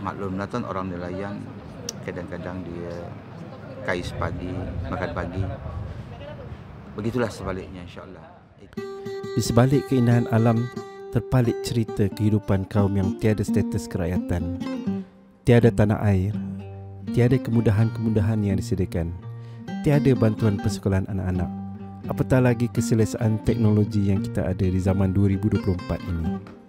maklumlah tuan, orang nelayan kadang-kadang dia kais pagi, makan pagi. Begitulah sebaliknya, insyaAllah. Di sebalik keindahan alam, terpalit cerita kehidupan kaum yang tiada status kerakyatan, tiada tanah air, tiada kemudahan-kemudahan yang disediakan, tiada bantuan persekolahan anak-anak, apatah lagi keselesaan teknologi yang kita ada di zaman 2024 ini.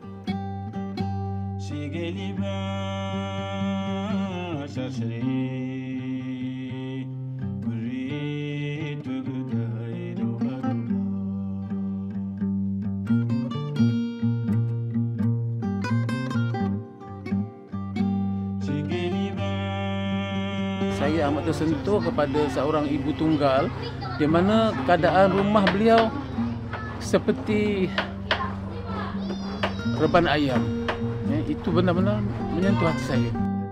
Saya amat tersentuh kepada seorang ibu tunggal di mana keadaan rumah beliau seperti reban ayam. Itu benar-benar menyentuh hati saya.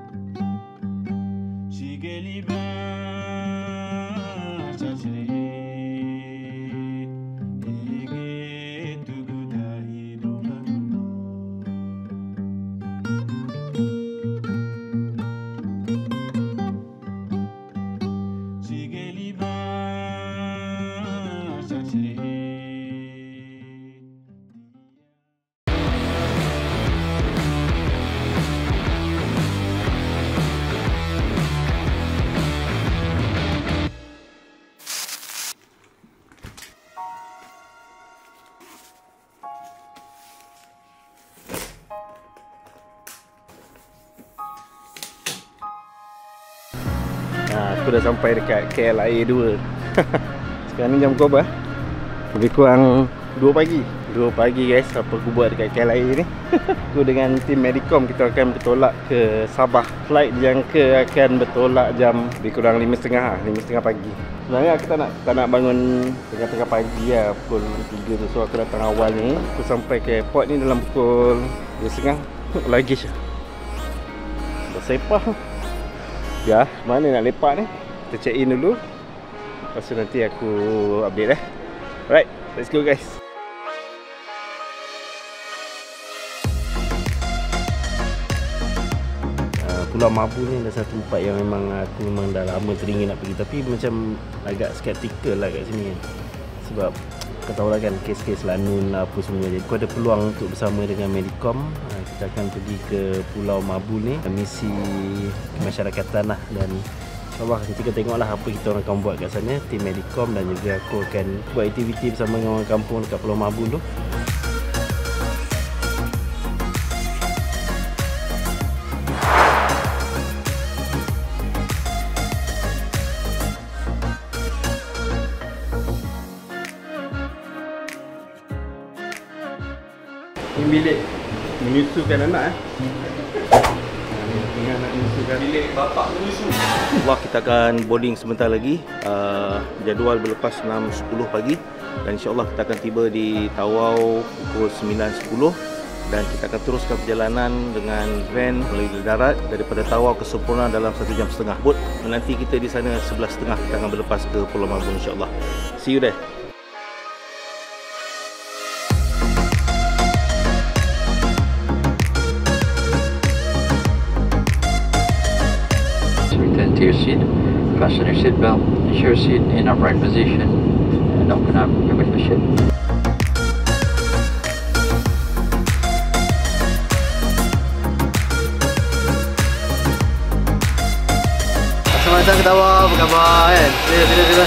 Aku dah sampai dekat KLIA 2. Sekarang ni jam berapa? Lebih kurang 2 pagi. 2 pagi guys, apa aku buat dekat KLIA ni. Aku dengan tim Medicom, kita akan bertolak ke Sabah. Flight dijangka akan bertolak jam lebih kurang 5.30 pagi. Sebenarnya aku tak nak bangun tengah-tengah pagi lah, pukul 3 tu. So aku datang awal ni. Aku sampai ke airport ni dalam pukul 2.30. Luggage lah bersepah. Ya, mana nak lepak ni? Kita check in dulu. Lepas tu nanti aku update lah. Alright, let's go guys. Pulau Mabu ni adalah satu tempat yang aku memang dah lama teringin nak pergi. Tapi macam agak skeptikal lah kat sini kan. Sebab kau tahu lah kan, kes-kes lanun apa semuanya. Jadi aku ada peluang untuk bersama dengan Medicom, kita akan pergi ke Pulau Mabu ni, misi kemasyarakatan lah. Dan insyaAllah nanti kita tengok lah apa kita orang akan buat kat sana, tim Medicom, dan juga aku akan buat aktiviti bersama dengan orang kampung dekat Pulau Mabu tu. Ini bilik menyusukan anak tengah nak menyusukan. Bilik bapak menyusu. Wah, kita akan boarding sebentar lagi. Jadual berlepas 6.10 pagi. Dan insyaAllah kita akan tiba di Tawau pukul 9.10. Dan kita akan teruskan perjalanan dengan van melalui darat daripada Tawau ke Semporna dalam 1 jam setengah. Bot menanti kita di sana 11.30. Kita akan berlepas ke Pulau Mabu insyaAllah. See you there. Return to your seat, fasten your seatbelt, ensure your seat in upright position, and open up your window shade. Macam-macam ketawa, apa khabar kan? Sila.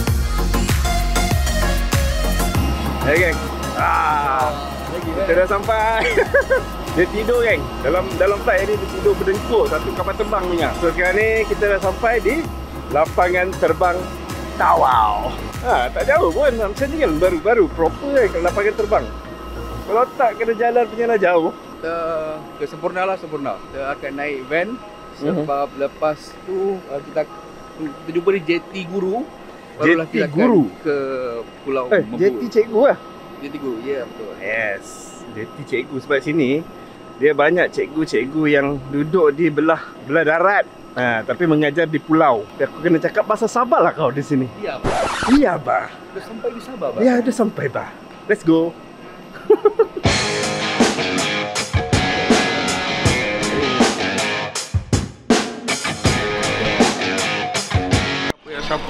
Hai geng. Kita dah sampai. Dia tidur geng. Dalam flight ni dia tidur berdengkur satu kapal terbang punya. So sekarang ni kita dah sampai di lapangan terbang Tawau. Tak jauh pun. Macam ni kan baru proper kan lapangan terbang. Kalau tak kena jalan punya lah jauh. Kita ke Semporna lah, Semporna. Kita akan naik van. Sebab lepas tu kita jumpa di Jeti Guru. Barulah kita akan ke Pulau Mabu. Jeti Cikgu lah. Jeti Guru, ya betul. Yes, Jeti Cikgu. Sebab sini dia banyak cikgu-cikgu yang duduk di belah darat. Tapi mengajar di pulau. Aku kena cakap bahasa Sabah lah kau di sini. Iya, bah. Iya, bah. Dah sampai di Sabah, bah. Ya, dah sampai, bah. Let's go.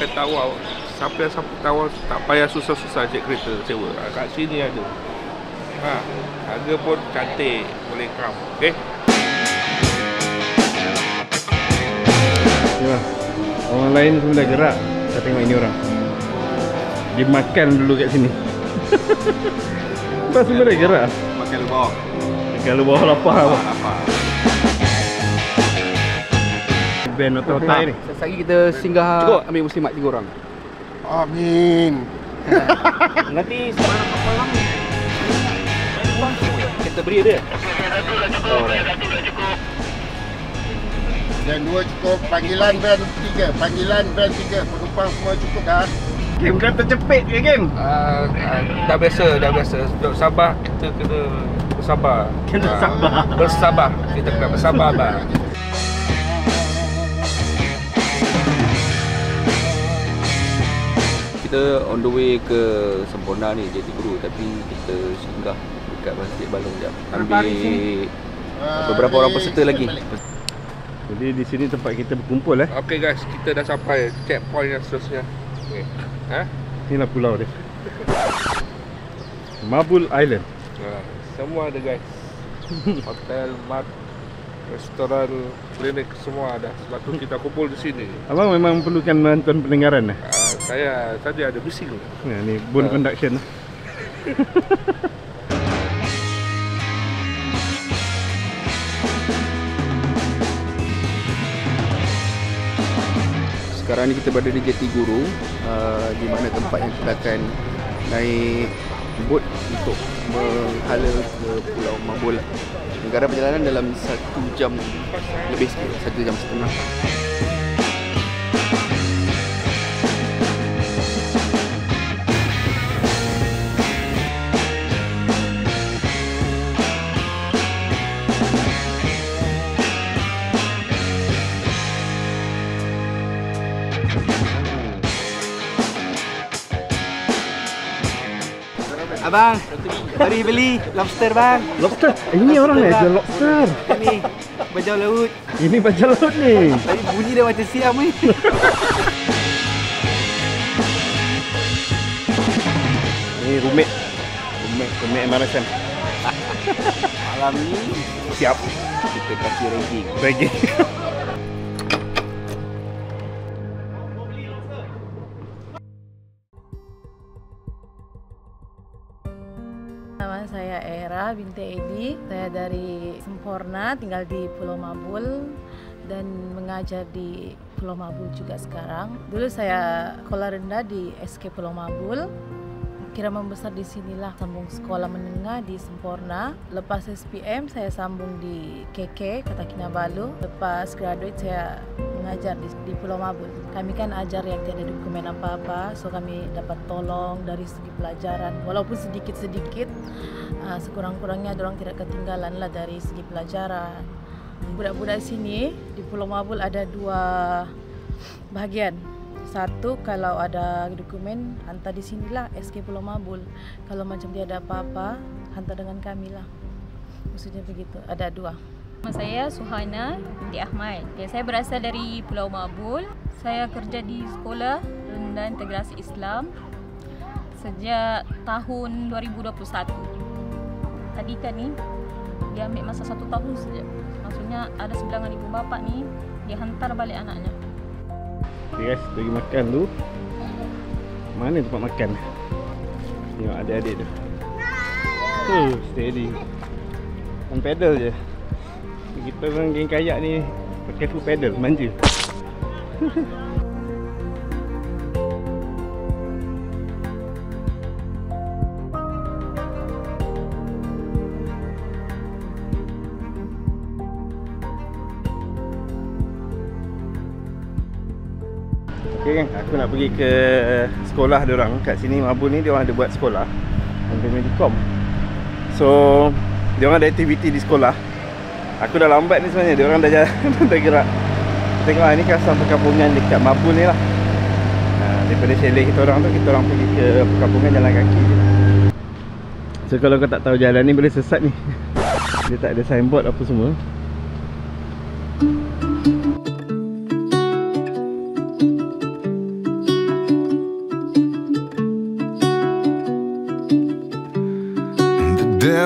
pakai tawar. Siapa yang sampai tawar tak payah susah-susah cek kereta sewa. Kat sini ada. Harga pun cantik, boleh kam. Okey. Ya. Orang lain semua dah gerak. Kita tengok ini orang. Dia makan dulu kat sini. Lepas semua dah gerak. Makan lu bawah. Kalau bawah lapar apa? Lapar. Band otak-otak ni. Sekali kita singgah ambil muslimat 3 orang. Amin. Nanti sebarang kapal lama. Kita beri dia. Dan 2 cukup. Panggilan van 3. Panggilan van 3. Penumpang semua cukup dah. Game kata cepet ke game? Dah biasa. Sabar, kita kena bersabar. Bersabar. Kita kena bersabar, bang. Kita on the way ke Semporna ni, Jati Guru, tapi kita singgah dekat Masjid Balong jap. Ambil beberapa orang peserta lagi. Jadi di sini tempat kita berkumpul Okey guys, kita dah sampai checkpoint yang seterusnya. Okey. Inilah pulau dia. Mabul Island. Semua ada guys. Hotel, mat, restoran, klinik semua ada. Sebab tu kita kumpul di sini. Abang memang perlukan bantuan pendengaran Saya tadi ada bising. Nah, ni bone conduction. Sekarang ni kita berada di Jati Guru, di mana tempat yang kita akan naik bot untuk menghala ke Pulau Mabul. Negara perjalanan dalam 1 jam lebih sikit, 1 jam setengah. Abang, mari beli lobster bang. Lobster? Ini orang jual lobster. Ini bajau laut. Ini bajau laut ni. Tapi bunyi dia macam siam ni. Ini roommate MRSM. Malam ni Siap. kita kasih ranking. Ranking. Nama saya Era binti Edi. Saya dari Semporna, tinggal di Pulau Mabul dan mengajar di Pulau Mabul juga sekarang. Dulu saya sekolah rendah di SK Pulau Mabul. Kira membesar di sinilah, sambung sekolah menengah di Semporna. Lepas SPM saya sambung di KK Kota Kinabalu. Lepas graduate saya mengajar di Pulau Mabul. Kami kan ajar yang tiada dokumen apa-apa, so kami dapat tolong dari segi pelajaran. Walaupun sedikit-sedikit, sekurang-kurangnya orang tidak ketinggalan lah dari segi pelajaran. Budak-budak sini di Pulau Mabul ada 2 bahagian. Satu, kalau ada dokumen hantar di sinilah SK Pulau Mabul. Kalau macam dia ada apa-apa, hantar dengan kami lah. Maksudnya begitu. Ada 2. Nama saya Suhana binti Ahmad. Saya berasal dari Pulau Mabul. Saya kerja di Sekolah Rendah Integrasi Islam sejak tahun 2021. Tadi kan ni dia ambil masa 1 tahun saja. Maksudnya ada sebilangan ibu bapa ni, dia hantar balik anaknya. Okay guys, bagi makan tu. Mana tempat makan? Tengok adik-adik tu. Steady. On pedal je. Kita orang geng kayak ni pakai full pedal, manja. Okay kan, aku nak pergi ke sekolah diorang. Kat sini Mabul ni diorang ada buat sekolah untuk Medicom. So, diorang ada aktiviti di sekolah. Aku dah lambat ni sebenarnya, diorang dah jalan, dah gerak. Tengok ni kawasan perkampungan dekat Mabul ni lah. Daripada chalet kita orang tu, kita orang pergi ke perkampungan jalan kaki je. So kalau kau tak tahu jalan ni boleh sesat ni. Dia tak ada signboard apa semua.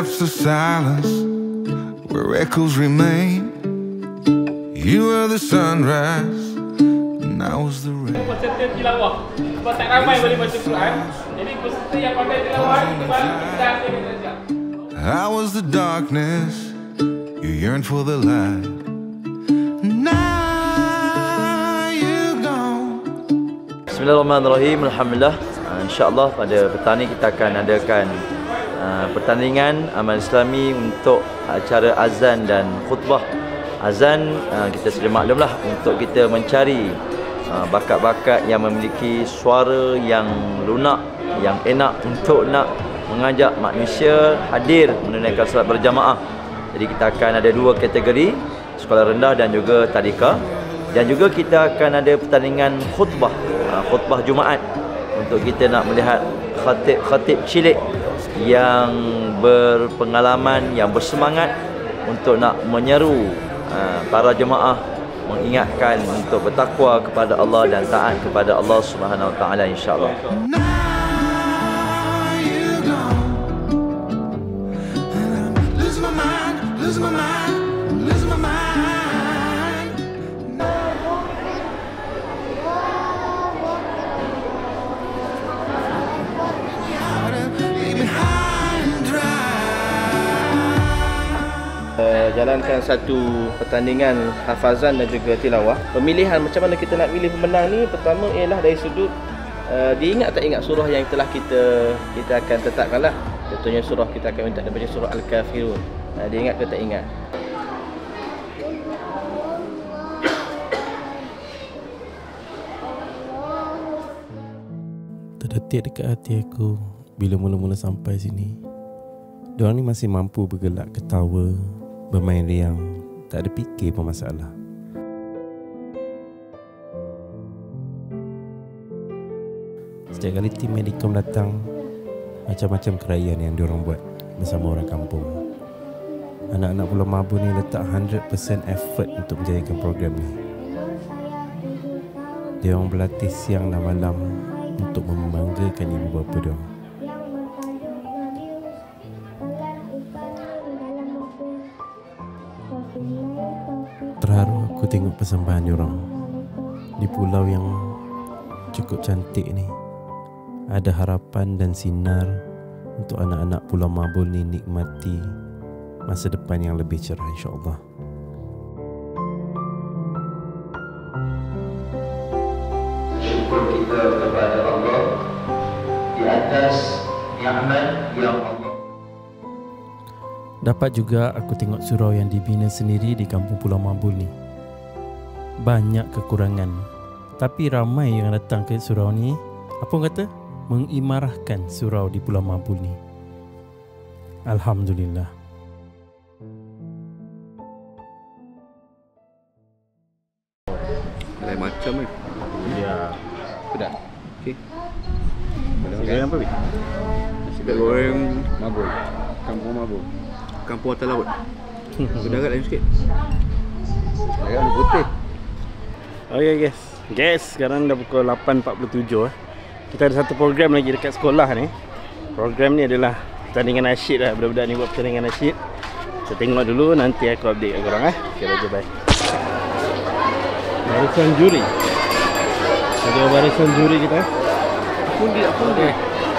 depths of silence where echoes remain. You were the sunrise and I was the rain. Peserta tilawah. Sebab tak ramai boleh baca Quran. Jadi peserta yang pandai tilawah kita baru kita saja. I was the darkness, you yearned for the light. Now you gone. Bismillahirrahmanirrahim. Alhamdulillah. InsyaAllah pada petang ni kita akan adakan pertandingan amal Islami untuk acara azan dan khutbah. Azan kita sudah maklumlah untuk kita mencari bakat-bakat yang memiliki suara yang lunak, yang enak untuk nak mengajak manusia hadir menunaikan salat berjamaah. Jadi kita akan ada dua kategori, sekolah rendah dan juga tadika. Dan juga kita akan ada pertandingan khutbah, khutbah Jumaat, untuk kita nak melihat khatib cilik yang berpengalaman, yang bersemangat untuk nak menyeru para jemaah, mengingatkan untuk bertakwa kepada Allah dan taat kepada Allah Subhanahu Wa Taala, insya-Allah. Jalankan satu pertandingan hafazan dan juga tilawah. Pemilihan macam mana kita nak pilih pemenang ni, pertama ialah dari sudut dia ingat tak ingat surah yang telah kita akan tetapkanlah. Contohnya surah kita akan minta dia baca surah Al-Kafirun. Dia ingat ke tak ingat? Terdetik dekat hati aku bila mula-mula sampai sini. Diorang ni masih mampu bergelak ketawa, bermain riang, tak ada fikir pun masalah. Setiap kali tim Medicom datang, macam-macam kerajaan yang diorang buat bersama orang kampung. Anak-anak Pulau Mabul ni letak 100% effort untuk menjayakan program ni. Diorang berlatih siang dan malam untuk membanggakan ibu bapa diorang. Terharu aku tengok persembahan diorang di pulau yang cukup cantik ni. Ada harapan dan sinar untuk anak-anak Pulau Mabul ni nikmati masa depan yang lebih cerah, insya-Allah. Syukur kita kepada Allah di atas nikmat yang Allah. Dapat juga aku tengok surau yang dibina sendiri di kampung Pulau Mabul ni. Banyak kekurangan, tapi ramai yang datang ke surau ni, apa orang kata, mengimarahkan surau di Pulau Mabul ni. Alhamdulillah. Lain macam ni. Ya. Pedas. Okey. Nasi goreng apa, Bi? Nasi goreng Mabul. Kampung Mabul. Kampung atas laut. Sedara lain sikit. Sedara putih. Okay guys. Guys, sekarang dah pukul 8.47. Kita ada satu program lagi dekat sekolah ni. Program ni adalah pertandingan nasyid lah. Budak-budak ni buat pertandingan nasyid. Kita tengok dulu, nanti aku update kat korang. Okay, bye bye. Barisan juri. Ada barisan juri kita. Undi.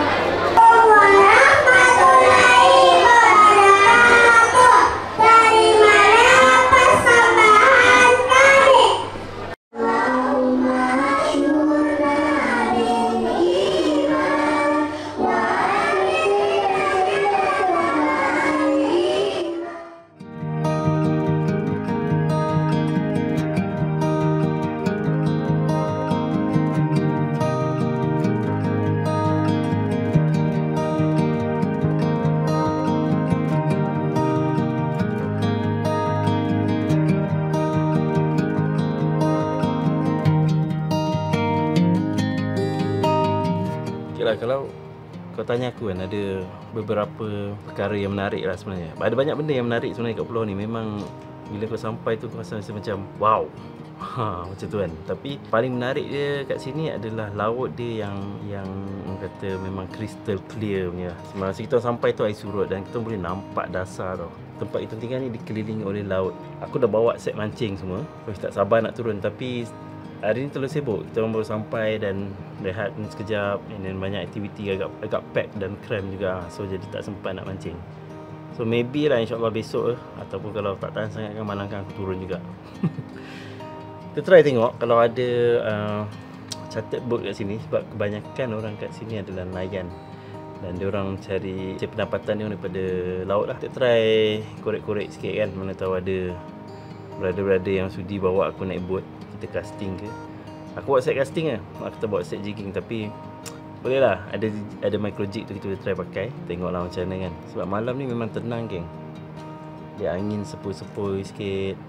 Kalau kau tanya aku kan, ada beberapa perkara yang menarik lah sebenarnya. Ada banyak benda yang menarik sebenarnya kat pulau ni. Memang bila kau sampai tu kau rasa macam wow. Macam tu kan. Tapi paling menarik dia kat sini adalah laut dia yang orang kata memang crystal clear punya. Masa kita sampai tu air surut dan kita boleh nampak dasar tau. Tempat kita tinggal ni dikelilingi oleh laut. Aku dah bawa set mancing semua. Aku tak sabar nak turun, tapi hari ni terlalu sibuk. Kita orang baru sampai dan rehat sekejap, dan banyak aktiviti agak pack dan cram juga. So jadi tak sempat nak mancing. So maybe lah insyaAllah besok ataupun kalau tak tahan sangat kan malam kan aku turun juga. Kita try tengok kalau ada chartered boat kat sini, sebab kebanyakan orang kat sini adalah nelayan dan diorang cari pendapatan dia daripada laut lah. Kita try korek-korek sikit kan, mana tahu ada brother-brother yang sudi bawa aku naik boat, kita casting ke. Aku buat set casting lah, aku tak buat set jigging, tapi boleh lah, ada micro jig tu kita boleh try pakai. Tengoklah macam mana kan, sebab malam ni memang tenang geng. Dia angin sepoi-sepoi sikit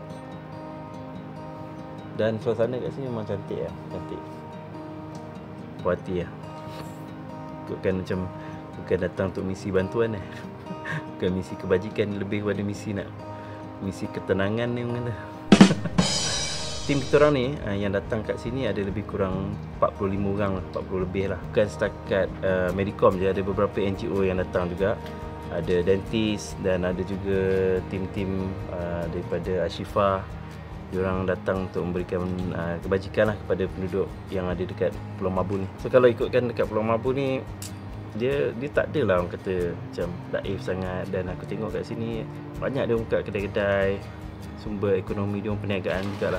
dan suasana kat sini memang cantik lah, cantik. Puas hati lah. Bukan macam bukan datang untuk misi bantuan lah. Bukan misi kebajikan, lebih kepada misi ketenangan ni orang kata. Tim kita orang ni yang datang kat sini ada lebih kurang 45 orang lah, 40 lebih lah. Bukan setakat Medicom je, ada beberapa NGO yang datang juga. Ada dentist dan ada juga tim-tim daripada Ashifa. Diorang datang untuk memberikan kebajikan lah kepada penduduk yang ada dekat Pulau Mabul ni. So kalau ikutkan dekat Pulau Mabul ni, dia tak adalah orang kata macam daif sangat. Dan aku tengok kat sini banyak dia buka kedai-kedai, sumber ekonomi dia perniagaan jugalah.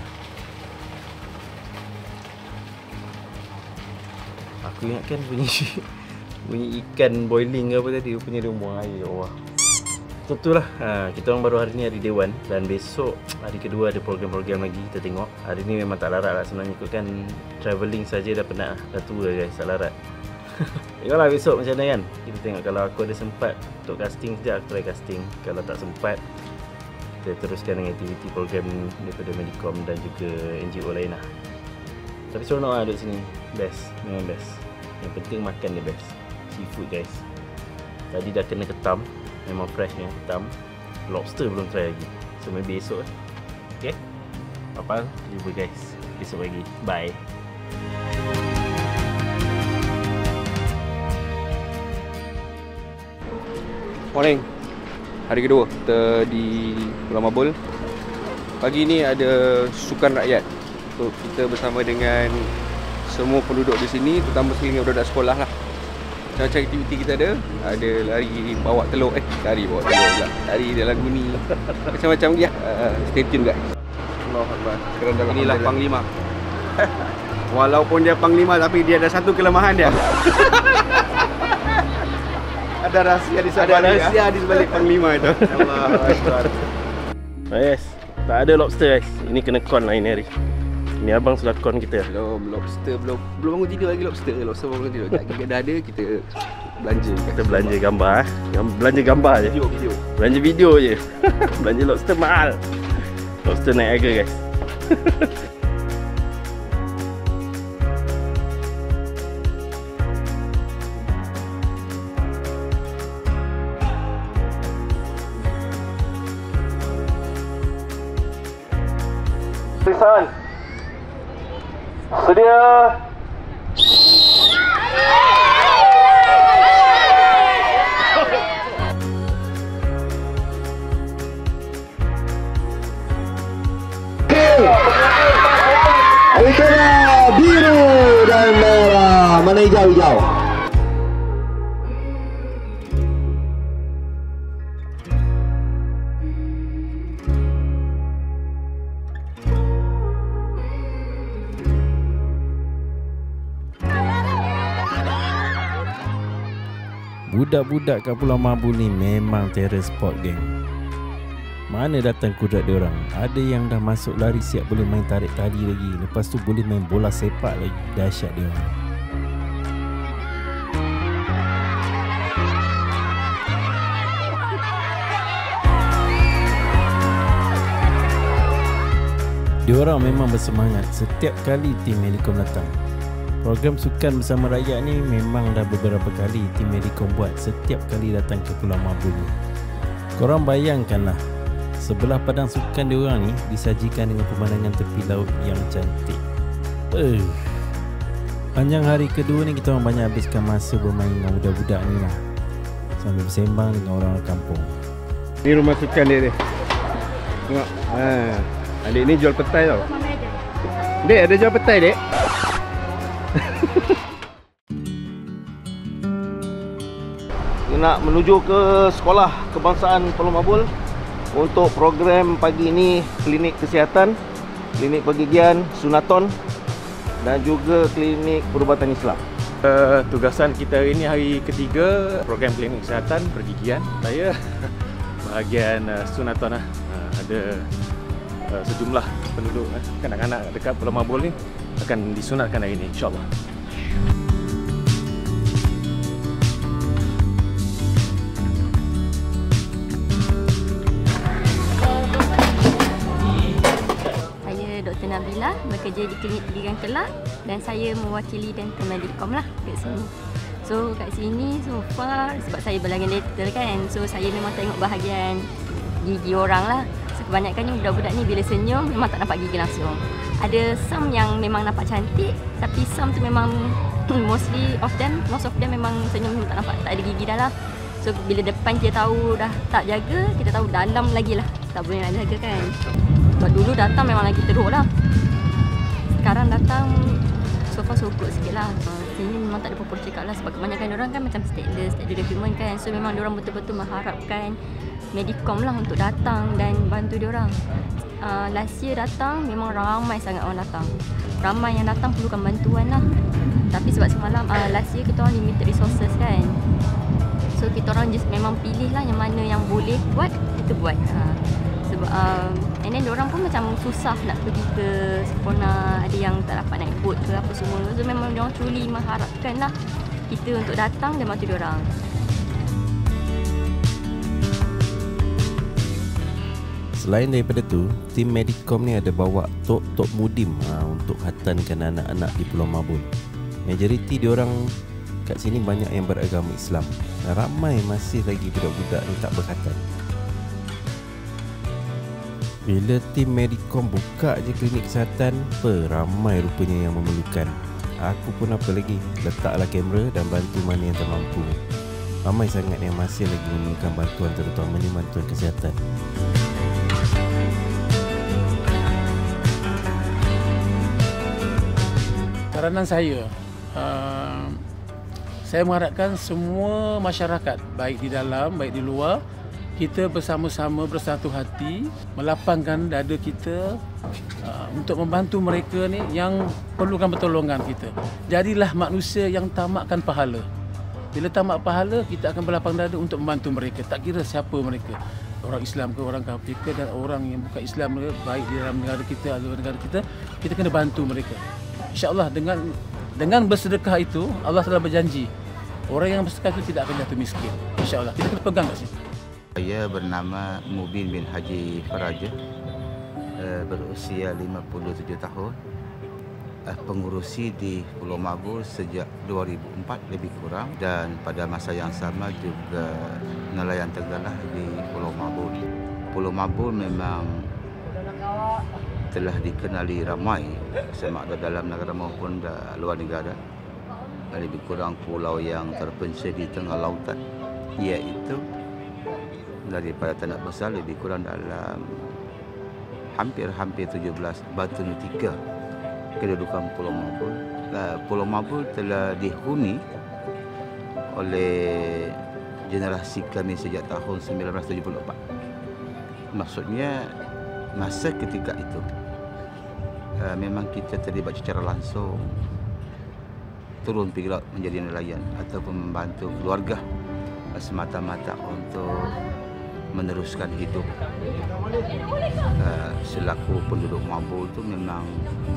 Aku ingatkan bunyi ikan boiling ke apa tadi, punya dia buang air. Allah. Betul lah, kita orang baru hari ni hari Dewan dan besok hari kedua ada program-program lagi, kita tengok. Hari ni memang tak larat lah sebenarnya, ikutkan travelling saja dah penat lah, dah tua guys, tak larat. Tengoklah besok macam mana kan. Kita tengok kalau aku ada sempat untuk casting sekejap, aku try casting. Kalau tak sempat, kita teruskan dengan aktiviti program daripada Medicom dan juga NGO lain lah. Tapi seronok lah duduk sini, best, memang best. Yang penting makan dia best, seafood guys. Tadi dah kena ketam, memang fresh ni ketam. Lobster belum try lagi, so maybe esok lah. Okay, apa jumpa guys besok lagi, bye. Morning. Hari kedua kita di Pulau Mabul. Pagi ni ada sukan rakyat. So kita bersama dengan semua penduduk di sini, terutama sekali budak sekolah lah. Macam-macam aktiviti kita ada lari bawa telur, lari bawa telur pula, lari dalam guni, macam-macam dia. Stay tune guys. Allahuakbar. Inilah Panglima. Walaupun dia Panglima tapi dia ada satu kelemahan dia. Ada rahsia di sebalik Panglima itu. Allahuakbar. Yes, tak ada lobster guys. Ini kena con lain hari. Ni abang sudah con kita. Lobster belum bangun tidur lagi lobster bangun tidur. Kita dah ada, kita belanja. Kita belanja gambar belanja gambar je. Video. Belanja video je. Belanja lobster mahal. Lobster naik harga guys. Lisan. Sedia. Itulah biru dan merah, mana hijau-hijau. Budak-budak kat Pulau Mabul ni memang terror spot geng. Mana datang kudrat diorang. Ada yang dah masuk lari siap boleh main tarik tali lagi. Lepas tu boleh main bola sepak lagi. Dahsyat diorang. Diorang memang bersemangat setiap kali tim Medicom datang. Program sukan bersama rakyat ni memang dah beberapa kali tim Medicom buat setiap kali datang ke Pulau Mabul ni. Korang bayangkanlah, Sebelah padang sukan diorang ni disajikan dengan pemandangan tepi laut yang cantik. Panjang hari kedua ni kita orang banyak habiskan masa bermain dengan budak-budak ni lah, sambil bersembang dengan orang kampung. Ni rumah sukan dia. Tengok. Adik ni jual petai tau. Dek, ada jual petai, Dek? Nak menuju ke sekolah kebangsaan Pulau Mabul untuk program pagi ini, klinik kesihatan, klinik pergigian, sunaton dan juga klinik perubatan Islam. Tugasan kita hari ini hari ketiga program klinik kesihatan pergigian. Saya bahagian sunaton lah. Ada sejumlah penduduk kanak-kanak dekat Pulau Mabul ni akan disunatkan hari ini, insya-Allah. Dr. Nabila bekerja di klinik pergigian Kelak dan saya mewakili Dental Medicom lah kat sini. So kat sini so far sebab saya berlagak dental kan, so saya memang tengok bahagian gigi orang lah. So kebanyakannya budak-budak ni bila senyum memang tak nampak gigi langsung. Ada some yang memang nampak cantik, tapi some tu memang most of them memang senyum tak nampak, tak ada gigi dah lah. So bila depan kita tahu dah tak jaga, kita tahu dalam lagi lah tak boleh nak jaga kan. Sebab dulu datang memang lagi teruk lah. Sekarang datang so far so good sikit lah. Sini memang tak ada apa-apa cakap lah. Sebab kebanyakan orang kan macam stateless, tak ada document kan. So memang diorang betul-betul mengharapkan Medicom lah untuk datang dan bantu diorang. Last year datang memang ramai sangat orang datang. Ramai yang datang perlukan bantuan lah. Tapi sebab semalam last year kita orang limited resources kan. So kita orang just memang pilih lah yang mana yang boleh buat, kita buat. Sebab and then diorang pun macam susah nak pergi ke Sepona, ada yang tak dapat naik boat ke apa semua. So memang diorang truly mengharapkan lah kita untuk datang dan bantu diorang. Selain daripada tu, tim Medicom ni ada bawa tok mudim untuk khatankan anak-anak di Pulau Mabul. Majoriti diorang kat sini banyak yang beragama Islam. Ramai masih lagi budak-budak ni tak berkhatan. Bila tim Medicom buka je klinik kesihatan, ramai rupanya yang memerlukan. Aku pun apa lagi, letaklah kamera dan bantu mana yang termampu. Ramai sangat yang masih lagi memerlukan bantuan, terutamanya bantuan kesihatan. Saranan saya mengharapkan semua masyarakat, baik di dalam, baik di luar, kita bersama-sama bersatu hati melapangkan dada kita untuk membantu mereka ni yang perlukan pertolongan kita. Jadilah manusia yang tamakkan pahala. Bila tamak pahala, kita akan berlapang dada untuk membantu mereka. Tak kira siapa mereka, orang Islam ke, orang kafir ke, dan orang yang bukan Islam ke, baik di dalam negara kita atau negara kita kena bantu mereka. InsyaAllah dengan bersedekah itu, Allah telah berjanji orang yang bersedekah itu tidak akan jatuh miskin. InsyaAllah kita kena pegang kat sini. Saya bernama Mubin bin Haji Faraja, berusia 57 tahun, pengurusi di Pulau Mabul sejak 2004 lebih kurang, dan pada masa yang sama juga nelayan Tegalah di Pulau Mabul. Pulau Mabul memang telah dikenali ramai sama ada dalam negara maupun luar negara. Lebih kurang pulau yang terpencil di tengah lautan, iaitu daripada Tanah Besar lebih kurang dalam hampir 17 batu nutika kedudukan Pulau Mabul. Pulau Mabul telah dihuni oleh generasi kami sejak tahun 1974. Maksudnya masa ketika itu memang kita terlibat secara langsung turun pergi laut menjadi nelayan ataupun membantu keluarga semata-mata untuk meneruskan hidup. Selaku penduduk Mabul itu memang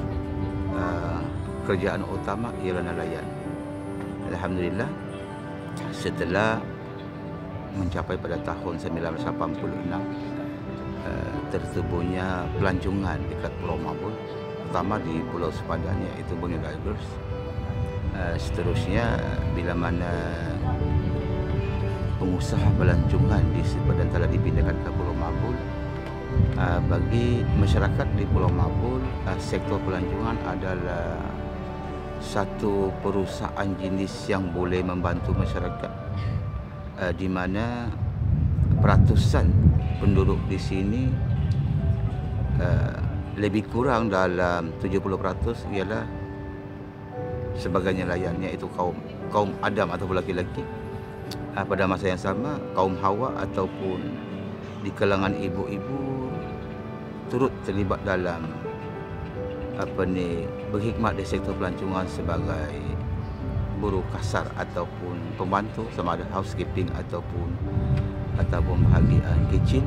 kerjaan utama ialah nelayan. Alhamdulillah, setelah mencapai pada tahun 1986 tertubuhnya pelancongan dekat Pulau Mabul, terutama di Pulau Sepadan iaitu Borneo Tigers. Seterusnya bila mana pengusaha pelancongan di Sepadan telah dipindahkan ke Pulau Mabul, Bagi masyarakat di Pulau Mabul, sektor pelancongan adalah satu perusahaan jenis yang boleh membantu masyarakat, di mana peratusan penduduk di sini lebih kurang dalam 70% ialah sebagai nelayan, iaitu kaum Adam atau lelaki-lelaki. Pada masa yang sama, kaum Hawa ataupun di kalangan ibu-ibu turut terlibat dalam berkhidmat di sektor pelancongan sebagai buruh kasar ataupun pembantu, sama ada housekeeping ataupun bahagian kitchen.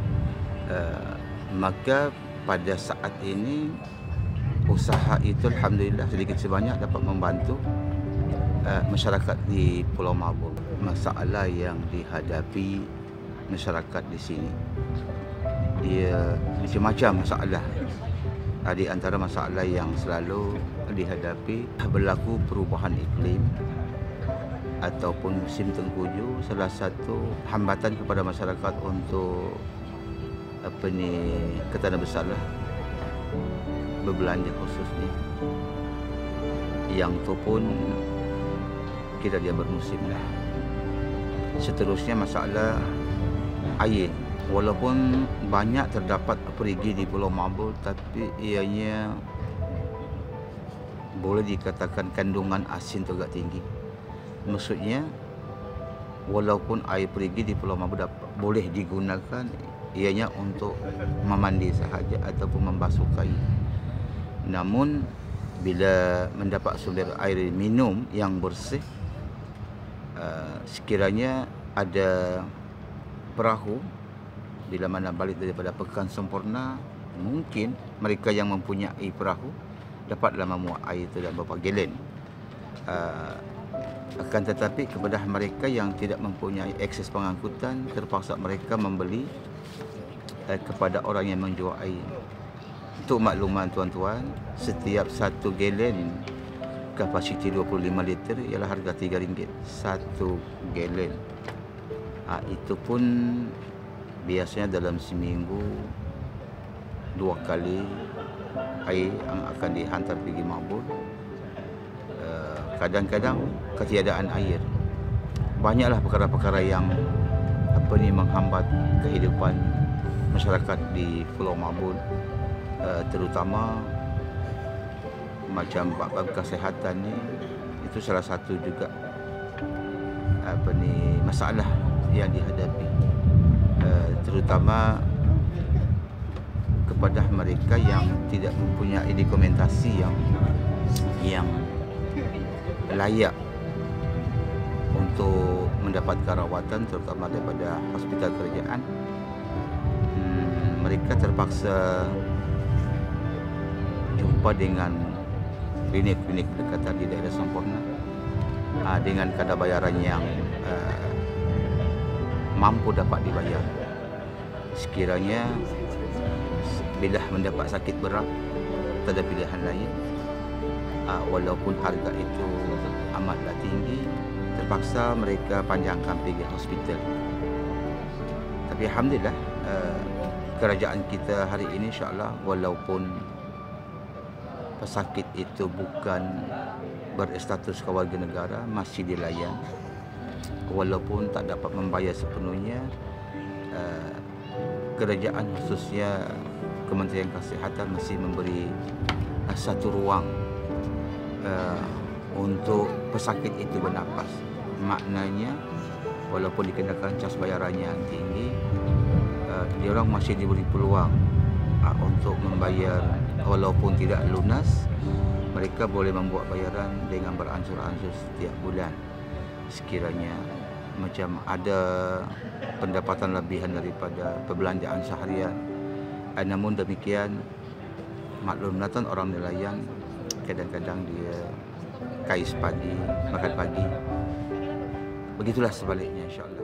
Maka pada saat ini usaha itu alhamdulillah sedikit sebanyak dapat membantu masyarakat di Pulau Mabul. Masalah yang dihadapi masyarakat di sini, dia macam-macam masalah. Di antara masalah yang selalu dihadapi berlaku perubahan iklim ataupun musim tengkujuh. Salah satu hambatan kepada masyarakat untuk ke tanah besar lah, berbelanja khususnya. Yang tu pun kira dia bermusim lah. Seterusnya masalah air. Walaupun banyak terdapat perigi di Pulau Mabul, tapi ianya boleh dikatakan kandungan asin tu agak tinggi. Maksudnya, walaupun air perigi di Pulau Mabul boleh digunakan, ianya untuk memandi sahaja ataupun membasuh kain. Namun, bila mendapat sumber air minum yang bersih, sekiranya ada perahu bila mana balik daripada Pekan Sempurna, mungkin mereka yang mempunyai perahu dapatlah memuat air itu dalam beberapa gelen. Akan tetapi kepada mereka yang tidak mempunyai akses pengangkutan, terpaksa mereka membeli kepada orang yang menjual air. Untuk makluman tuan-tuan, setiap 1 gelen kapasiti 25 liter ialah harga RM3 1 gelen. Itu pun biasanya dalam seminggu 2 kali air yang akan dihantar pergi Mabul. Kadang-kadang ketiadaan air. Banyaklah perkara-perkara yang menghambat kehidupan masyarakat di Pulau Mabul, terutama macam bab kesihatan ni, itu salah satu juga masalah yang dihadapi, terutama kepada mereka yang tidak mempunyai dokumentasi yang layak untuk mendapatkan rawatan, terutama daripada hospital kerajaan. Mereka terpaksa jumpa dengan klinik-klinik berdekatan di daerah Sempurna dengan kadar bayaran yang mampu dapat dibayar. Sekiranya bila mendapat sakit berat, tak ada pilihan lain, walaupun harga itu amatlah tinggi, terpaksa mereka panjangkan pergi hospital. Tapi alhamdulillah, kerajaan kita hari ini insya-Allah, walaupun pesakit itu bukan berstatus kewarganegaraan, masih dilayan. Walaupun tak dapat membayar sepenuhnya, kerajaan khususnya Kementerian Kesihatan masih memberi satu ruang untuk pesakit itu bernafas. Maknanya walaupun dikenakan cas bayarannya yang tinggi, diorang masih diberi peluang untuk membayar walaupun tidak lunas. Mereka boleh membuat bayaran dengan beransur-ansur setiap bulan. Sekiranya macam ada pendapatan lebihan daripada perbelanjaan seharian. Namun demikian, maklumlah orang nelayan kadang-kadang dia kais pagi, makan pagi. Begitulah sebaliknya insya-Allah.